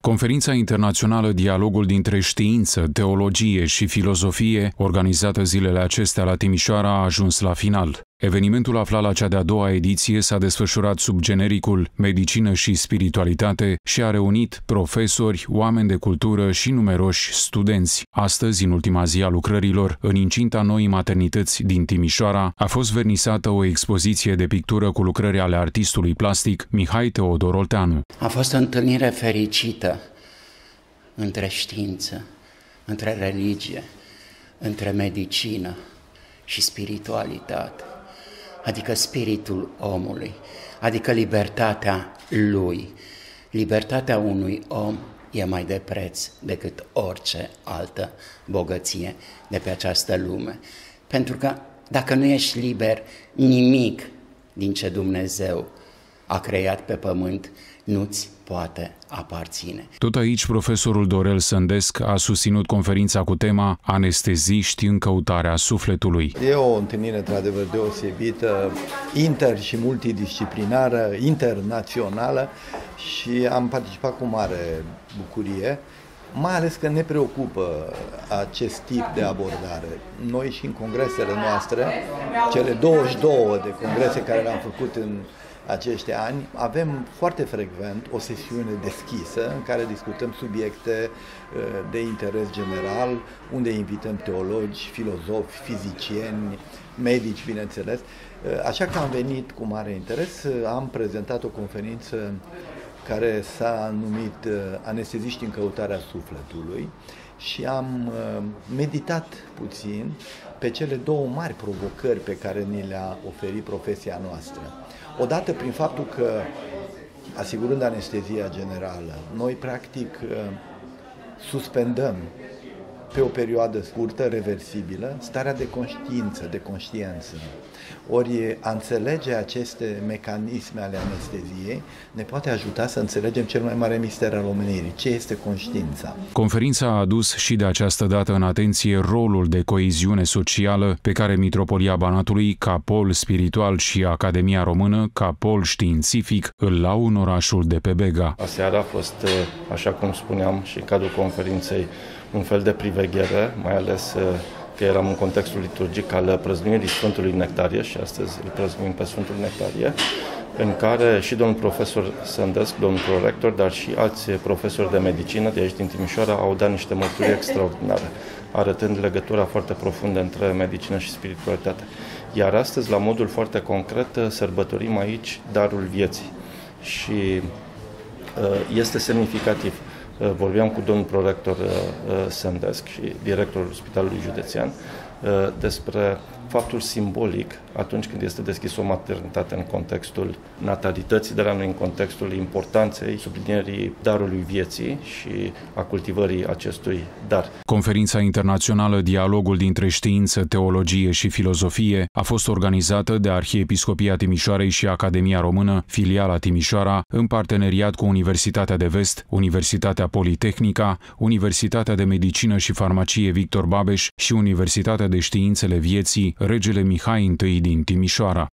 Conferința internațională Dialogul dintre știință, teologie și filozofie, organizată zilele acestea la Timișoara, a ajuns la final. Evenimentul aflat la cea de-a doua ediție s-a desfășurat sub genericul Medicină și spiritualitate și a reunit profesori, oameni de cultură și numeroși studenți. Astăzi, în ultima zi a lucrărilor, în incinta noii maternități din Timișoara, a fost vernisată o expoziție de pictură cu lucrări ale artistului plastic Mihai Teodor Olteanu. A fost o întâlnire fericită între știință, între religie, între medicină și spiritualitate, adică spiritul omului, adică libertatea lui. Libertatea unui om e mai de preț decât orice altă bogăție de pe această lume. Pentru că dacă nu ești liber, nimic din ce Dumnezeu a creat pe pământ nu-ți poate aparține. Tot aici, profesorul Dorel Sândesc a susținut conferința cu tema Anesteziști în căutarea sufletului. E o întâlnire într-adevăr deosebită, inter- și multidisciplinară, internațională și am participat cu mare bucurie, mai ales că ne preocupă acest tip de abordare. Noi și în congresele noastre, cele 22 de congrese care le-am făcut în acești ani, avem foarte frecvent o sesiune deschisă în care discutăm subiecte de interes general, unde invităm teologi, filozofi, fizicieni, medici, bineînțeles. Așa că am venit cu mare interes, am prezentat o conferință care s-a numit Anesteziști în căutarea sufletului și am meditat puțin pe cele două mari provocări pe care ni le-a oferit profesia noastră. Odată prin faptul că, asigurând anestezia generală, noi practic suspendăm pe o perioadă scurtă, reversibilă, starea de conștiință, de conștiință. Ori a înțelege aceste mecanisme ale anesteziei ne poate ajuta să înțelegem cel mai mare mister al omenirii, ce este conștiința. Conferința a adus și de această dată în atenție rolul de coeziune socială pe care Mitropolia Banatului, ca pol spiritual, și Academia Română, ca pol științific, îl au în orașul de pe Bega. Aseară a fost, așa cum spuneam și în cadrul conferinței, un fel de priveghere, mai ales că eram în contextul liturgic al prăznuirii Sfântului Nectarie și astăzi îl prăznuim pe Sfântul Nectarie, în care și domnul profesor Sândesc, domnul prorector, dar și alți profesori de medicină de aici din Timișoara au dat niște mărturii extraordinare, arătând legătura foarte profundă între medicină și spiritualitate. Iar astăzi, la modul foarte concret, sărbătorim aici darul vieții și este semnificativ. Vorbeam cu domnul prorector Sândesc și directorul Spitalului Județean despre faptul simbolic atunci când este deschis o maternitate în contextul natalității, dar nu în contextul importanței sublinierii darului vieții și a cultivării acestui dar. Conferința internațională Dialogul dintre știință, teologie și filozofie a fost organizată de Arhiepiscopia Timișoarei și Academia Română, filiala Timișoara, în parteneriat cu Universitatea de Vest, Universitatea Politehnica, Universitatea de Medicină și Farmacie Victor Babeș și Universitatea de Științele Vieții Regele Mihai I din Timișoara.